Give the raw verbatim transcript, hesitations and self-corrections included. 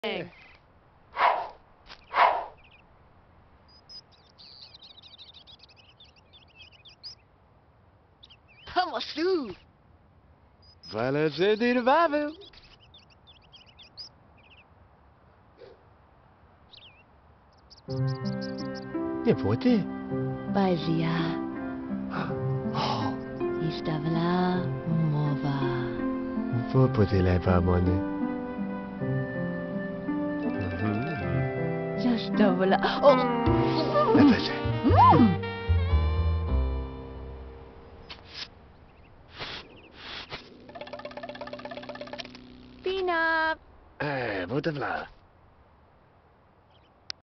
Vamos su! Voilà, c'est des revival. Nipote. Bazia. Oh, Istavla mova. faut poter la pas bonne. Zastavla. Oh! La pace. Mm. Pina. Eh, vote là.